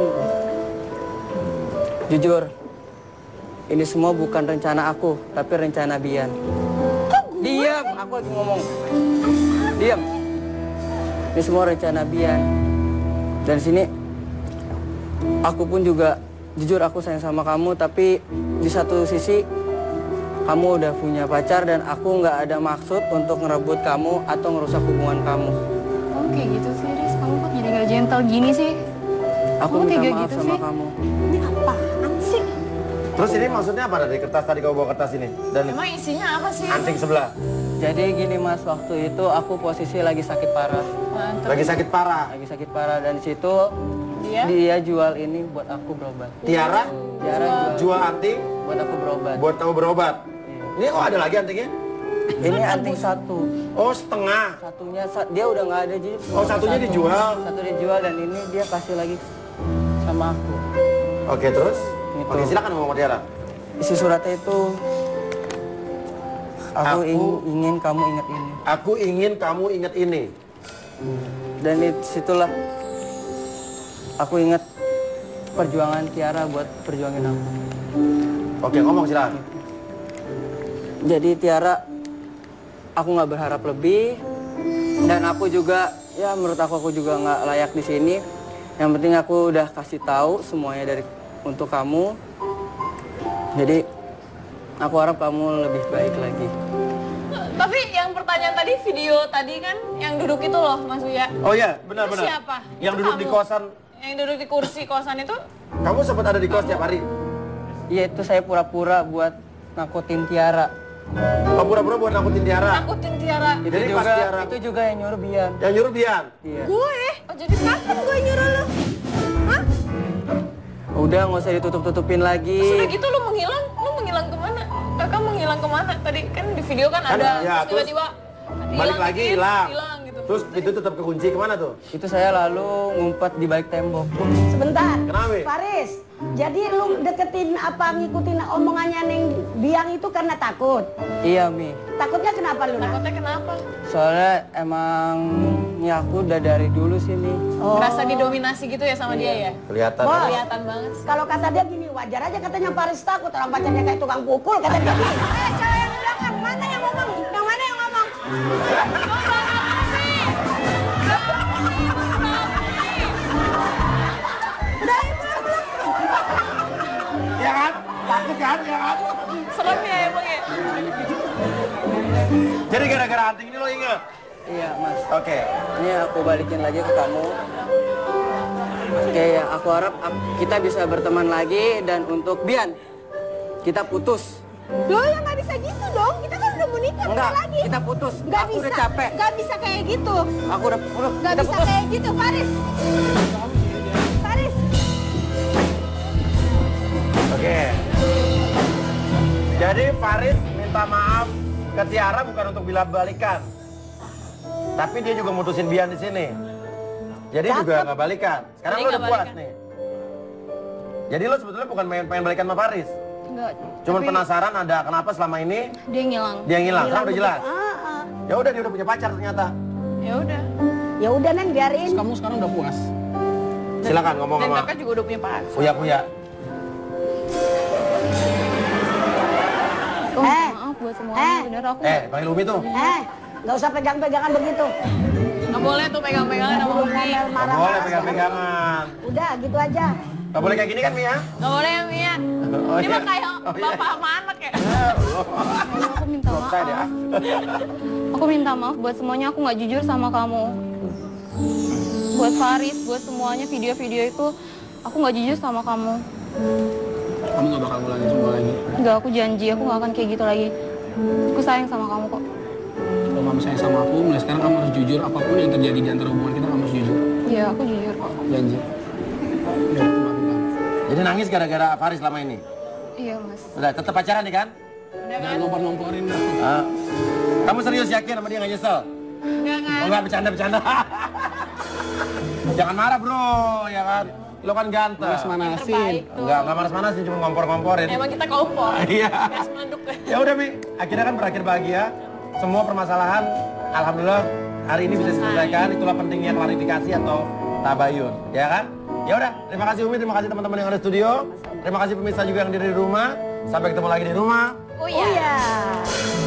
S5: Jujur, ini semua bukan rencana aku, tapi rencana Bian. Diam, aku lagi ngomong. Diam. Ini semua rencana Bian. Dan sini, aku pun juga, jujur aku sayang sama kamu, tapi di satu sisi, kamu udah punya pacar dan aku nggak ada maksud untuk ngerebut kamu atau ngerusak hubungan kamu.
S4: Kamu kayak gitu sih, Riz. Kamu kok jadi gak gentle gini sih?
S5: Aku
S4: Kamu
S5: minta
S4: tega
S5: maaf
S4: gitu
S5: sama
S4: sih?
S5: kamu.
S10: Ini apaan sih?
S1: Terus ini maksudnya apa dari kertas tadi kau bawa kertas ini? Dan
S2: Emang isinya apa sih?
S1: anting sebelah.
S5: Jadi gini mas, waktu itu aku posisi lagi sakit parah.
S2: Mantap.
S1: Lagi sakit parah.
S5: Lagi sakit parah dan di situ
S2: Dia?
S5: dia jual ini buat aku berobat.
S1: Tiara
S5: Tiara
S1: jual anting
S5: buat aku berobat.
S1: buat kamu berobat. Ini oh ada lagi antingnya?
S5: Ini anting satu.
S1: Oh setengah.
S5: Satunya dia udah nggak ada jadi.
S1: Oh, satunya dijual?
S5: Satu dijual dan ini dia kasih lagi sama aku.
S1: Oke terus?
S5: Gitu.
S1: Oke silakan ngomong sama Tiara.
S5: Isi suratnya itu aku ingin kamu ingat ini.
S1: Aku ingin kamu ingat ini.
S5: Dan situlah aku ingat perjuangan Tiara buat perjuangin aku.
S1: Oke ngomong silakan.
S5: Jadi Tiara, aku nggak berharap lebih dan aku juga ya menurut aku juga nggak layak di sini. Yang penting aku udah kasih tahu semuanya untuk kamu. Jadi aku harap kamu lebih baik lagi.
S2: Tapi yang pertanyaan tadi, video tadi kan yang duduk itu loh Mas Uya.
S1: Oh iya benar-benar.
S2: Itu siapa?
S1: Yang
S2: Itu
S1: duduk di
S2: kamu.
S1: kosan.
S2: Yang duduk di kursi kosan itu?
S1: Kamu sempat ada di kos tiap hari?
S5: Iya itu saya pura-pura buat nakutin Tiara.
S1: Oh pura-pura buat nakutin Tiara?
S2: Takutin Tiara.
S1: Jadi pas Tiara
S5: Itu juga yang nyuruh Bian.
S1: yang nyuruh Bian?
S5: Iya.
S10: Gue? Oh jadi kapan gue nyuruh lu? Hah?
S5: Udah nggak usah ditutup-tutupin lagi.
S2: Terus udah gitu lu menghilang kemana? Kakak menghilang kemana? Tadi kan di video kan ada,
S1: ya,
S2: terus tiba-tiba
S1: balik lagi hilang.
S2: Hilang gitu.
S1: Terus itu tetap kekunci kemana tuh?
S5: Itu saya lalu ngumpet di balik tembok.
S6: Sebentar.
S1: Kenapa?
S6: Faris, jadi lu deketin apa ngikutin omongannya Neng Biang itu karena takut?
S5: Iya, Mi.
S6: Takutnya kenapa lu? Nak?
S2: Takutnya kenapa?
S5: Soalnya emang ya aku udah dari dulu sini.
S2: Ngerasa didominasi gitu ya sama dia ya?
S1: Kelihatan.
S6: Bos,
S2: Kelihatan banget sih.
S6: kalau kata dia gini, wajar aja katanya Faris takut, orang pacarnya kayak tukang pukul, kata dia gini. Cewek yang bilang, mana yang ngomong? Yang mana yang ngomong?
S1: Ya kan? Takut kan? Ya kan?
S2: Serem ya emang ya?
S1: Jadi gara-gara anting ini lo inget?
S5: Iya, Mas.
S1: Oke.
S5: Ini aku balikin lagi ke kamu. Oke, ya, aku harap kita bisa berteman lagi dan untuk Bian, kita putus.
S10: Loh ya nggak bisa gitu dong, kita kan udah mau nikah
S5: Enggak,
S10: lagi.
S5: kita putus.
S10: Nggak
S5: Aku
S10: bisa,
S5: udah capek.
S10: Nggak bisa kayak gitu.
S5: Aku udah
S10: Nggak
S5: kita
S10: bisa
S5: putus.
S10: kayak gitu, Faris. Faris.
S1: Oke. Jadi Faris minta maaf ke Tiara bukan untuk bila balikan. Tapi dia juga mutusin Bian di sini. Jadi juga nggak balikan. Sekarang
S2: Jadi
S1: lo udah
S2: nggak
S1: puas
S2: balikan.
S1: nih. Jadi lo sebetulnya bukan pengen balikan sama Faris.
S4: Enggak.
S1: Cuman
S4: tapi
S1: penasaran ada kenapa selama ini
S4: dia ngilang.
S1: dia ngilang. Sekarang udah jelas.
S6: Ah.
S1: Ya udah dia udah punya pacar ternyata.
S2: Ya udah.
S6: Ya udah Neng, biarin.
S3: Kamu sekarang udah puas.
S1: Silakan ngomong
S2: Dan
S1: sama
S2: kakak juga udah punya pacar.
S1: Uya.
S4: Oh, maaf buat semuanya. Bener aku.
S1: Panggil Umi tuh.
S6: Nggak usah pegang-pegangan begitu.
S2: Nggak boleh tuh pegang-pegangan sama Umi.
S6: Ngomel
S1: Nggak
S6: marah-marah.
S1: boleh pegang-pegangan.
S6: Udah, gitu aja.
S1: Nggak boleh kayak gini kan Mia?
S2: Nggak boleh ya Mia.
S1: Oh,
S2: Ini
S1: iya.
S2: mah kayak
S1: Oh, iya.
S2: bapak sama anak ya.
S4: Aku minta maaf.
S1: Saya deh, ah.
S4: Aku minta maaf buat semuanya, aku nggak jujur sama kamu. Buat Faris, buat semuanya video-video itu, aku nggak jujur sama kamu.
S3: Kamu gak bakal ngulangin semua lagi.
S4: Enggak, aku janji aku nggak akan kayak gitu lagi. Aku sayang sama kamu kok.
S3: Kalau kamu sayang sama aku, mulai sekarang kamu harus jujur. Apapun yang terjadi di antara hubungan kita, kamu harus jujur.
S4: Iya, aku jujur kok.
S3: Janji. Ya, aku maafin kamu.
S1: Jadi nangis gara-gara Faris selama ini?
S4: Iya, Mas.
S1: Udah, tetap pacaran nih kan?
S3: Jangan ngompor-ngomporin dah.
S1: Ah. Kamu serius yakin sama dia nggak nyesel?
S2: Enggak.
S1: Oh enggak, bercanda. Jangan marah bro, ya kan? Lo kan ganteng.
S3: Manas-manasin.
S1: Enggak manas-manasin, cuma ngompor-ngomporin.
S2: Emang kita kompor.
S1: Iya.
S2: Gas meleduk.
S1: Ya udah Mi, akhirnya kan berakhir bahagia. Semua permasalahan, alhamdulillah hari ini bisa diselesaikan. Itulah pentingnya klarifikasi atau tabayun, ya kan? Ya udah, terima kasih Umi, terima kasih teman-teman yang ada di studio. Terima kasih pemirsa juga yang di rumah. Sampai ketemu lagi di rumah.
S2: Oh iya.